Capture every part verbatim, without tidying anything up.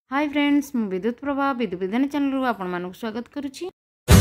Hi friends, मु विद्युत प्रभा विद्युत विधान चैनल रु आपण मानक स्वागत करुछि।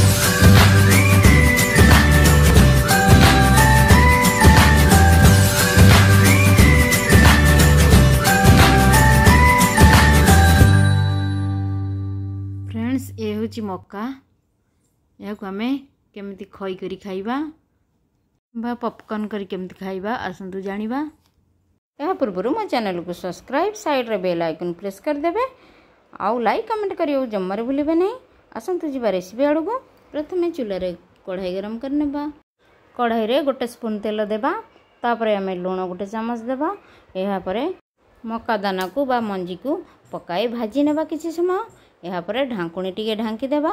फ्रेंड्स, ये होची मक्का। या को हमें केमिति खई करी खाइबा बा पॉपकॉर्न करी केमिति खाइबा आसंतु जानिबा। या पूर्व मो चैनल को सब्सक्राइब साइड रे बेल आइकन प्रेस कर देबे आउ लाइक कमेंट करियो जम्मारे भूलिबे नहीं। आसंतु जीवा रेसिपी आड़ को प्रथमे चूल्हा कढ़ाई गरम करनेबा। कढ़ाई रे गोटे स्पून तेल देबा, तापरे हमें लूण गोटे चामच देबा। एहा परे मक्का दाना को बा मंजी को पकाई भाजी नेबा किछि समय। एहा परे ढांकुणी टिके ढांकी देबा।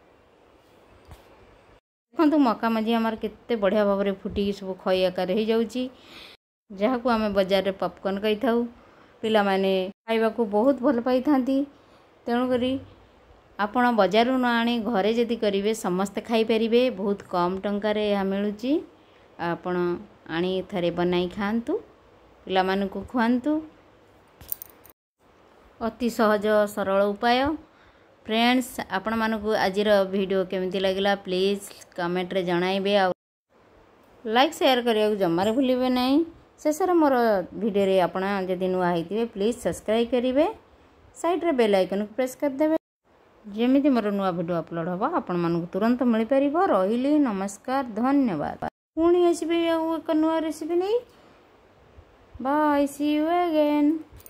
देखंतु मक्का मंजी हमर केते बढ़िया भाबरे फुटी सब खई आकार हो जाउची, जहाँ को आम बजार रे पॉपकॉर्न कही थाउ। पिला माने खाइबा को बहुत भल पाई थांती। तेणुक आपण बजार न आनी घरे जदि करेंगे समस्ते खाई परिबे। बहुत कम टंका रे यह मिलुची। आपण आनी थरे बनाई खांतु, पिला माने को खुआंतु। अति सहज सरल उपाय। फ्रेंड्स, आपण मानकु आजिर वीडियो केमिति लागिला प्लीज कमेंट रे जणाइबे आ लाइक शेयर करिया जम्मारे भूलिबे नहीं। शेषर मोर वीडियो रे आपण जदि नुआ होइतिबे प्लीज सब्सक्राइब करिवे, साइड रे बेल आइकन को प्रेस कर देबे। जेमिति मोर नुआ वीडियो अपलोड होबा आपण मानकु तुरंत मिल परिबो। रहिली, नमस्कार, धन्यवाद। पुणी आसीबे एक नुआ रेसिपी नहीं। Bye, see you again.